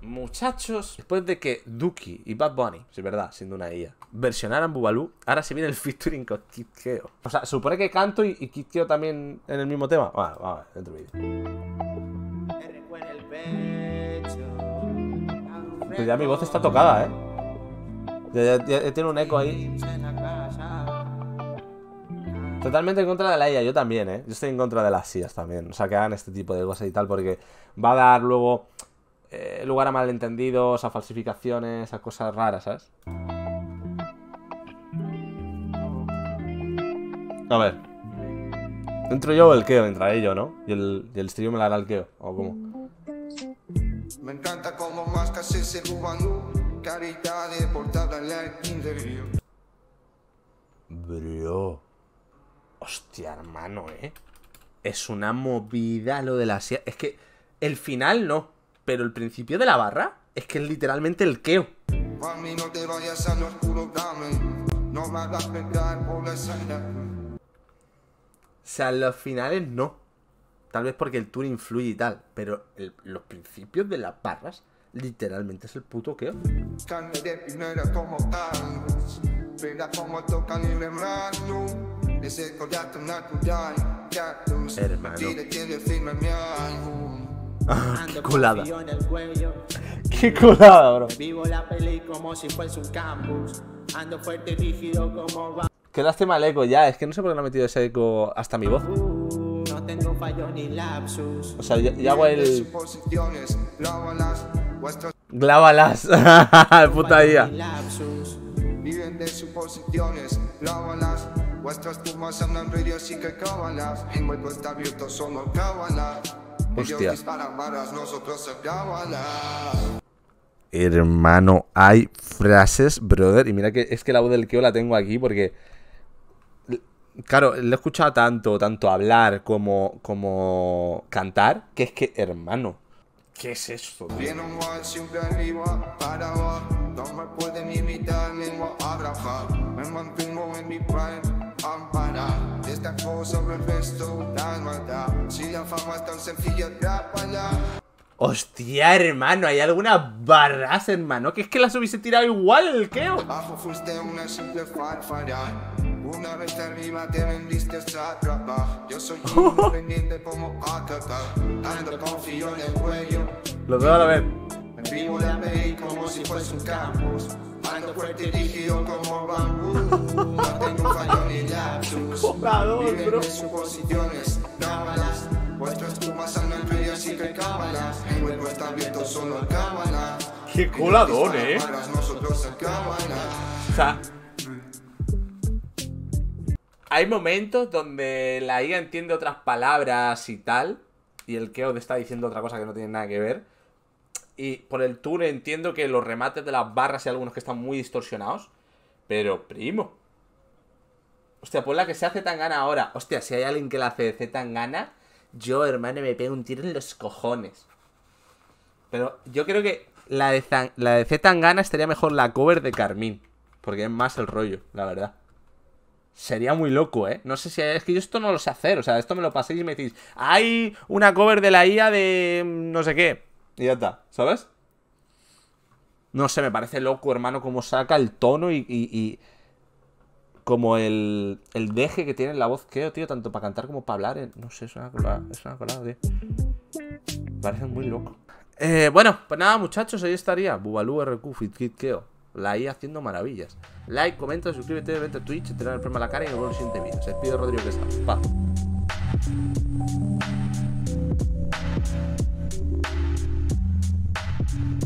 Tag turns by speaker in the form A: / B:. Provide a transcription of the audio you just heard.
A: Muchachos, después de que Duki y Bad Bunny, si es verdad, siendo una IA, versionaran Boobaloo, ahora se viene el featuring con Kid Keo. O sea, supone que Canto y Kid Keo también en el mismo tema. Bueno, vamos a ver, dentro del vídeo. Pues ya mi voz está tocada, ya tiene un eco ahí. Totalmente en contra de la IA, yo también, Yo estoy en contra de las IAs también. O sea, que hagan este tipo de cosas y tal, porque va a dar luego lugar a malentendidos, a falsificaciones, a cosas raras, ¿sabes? A ver. ¿Entro yo o el Keo? Entraré yo, ¿no? Y el stream me la hará el Keo, ¿o cómo?
B: Me encanta como más casi se Boobaloo, caridad de portada en el interview.
A: Bro. Hostia, hermano, Es una movida lo de la IA. Es que el final no, pero el principio de la barra es que es literalmente el Keo.
B: A mí no te vayas a lo oscuro, dame. No me hagas pegar por la escena.
A: O sea, los finales no. Tal vez porque el tour influye y tal. Pero los principios de las barras literalmente es el puto Keo.
B: Carne de primera como tal. Verá como toca libre mano. Ese collato natural.
A: Hermano.
C: Qué
A: colada. Qué colada, bro.
C: Vivo la peli como si fuese un campus. Ando fuerte y rígido como va.
A: Qué lástima el eco ya. Es que no sé por qué no ha metido ese eco hasta mi voz.
C: No tengo fallo ni lapsus.
A: O sea, yo hago el...
B: Glábalas.
A: Puta IA.
B: Viven de suposiciones, lávalas. Vuestras tumbas andan ríos y que cábalas. El hueco está abierto, solo cábalas.
A: Hostia.
B: Ellos disparan balas, nosotros cábalas.
A: Hermano, hay frases, brother. Y mira que es que la voz del Keo la tengo aquí porque... Claro, le he escuchado tanto hablar como cantar, que es que, hermano, ¿qué es esto, tío?
B: Bien o mal, siempre arriba, para abajo. No me pueden imitar, lengua abrafa. Me mantengo en mi prime, ampara. Esta cosa me resto, la maldad. Si la fama es tan sencilla, atrápala.
A: Hostia, hermano, hay algunas barras, hermano, que es que las hubiese tirado igual el Keo.
B: Abajo fuiste una simple farfalla. Una vez arriba te vendiste a atrapar. Yo soy independiente como Akata. Ando confío en el cuello.
A: Lo veo a la vez.
B: Me vivo la peli como si fuese un campus. Ando fuerte y rígido como bambú. No tengo fallo ni lapsus. Viven de suposiciones, cábalas. Vuestras tumbas andan frías y que cábalas. El hueco está abierto, solo cábalas.
A: Qué coladón,
B: Nosotros cábalas.
A: O sea, hay momentos donde la IA entiende otras palabras y tal, y el Keo está diciendo otra cosa que no tiene nada que ver. Y por el tour entiendo que los remates de las barras hay algunos que están muy distorsionados. Pero, primo. Hostia, pues la que se hace tan gana ahora. Hostia, si hay alguien que la hace de tan gana, yo, hermano, me pego un tiro en los cojones. Pero yo creo que la de Z Tangana estaría mejor la cover de Carmín. Porque es más el rollo, la verdad. Sería muy loco, No sé si es que yo esto no lo sé hacer. O sea, esto me lo paséis y me decís, hay una cover de la IA de no sé qué. Y ya está, ¿sabes? No sé, me parece loco, hermano, cómo saca el tono y como el deje que tiene en la voz Keo, tío, tanto para cantar como para hablar. No sé, es una colada, tío. Me parece muy loco. Bueno, pues nada, muchachos, ahí estaría Boobaloo RQ Fit Kid Keo. La IA haciendo maravillas. Like, comenta, suscríbete, vete a Twitch, te dan el premio a la cara y nos vemos en el siguiente vídeo. Se despide Rodrigo que está. Pa.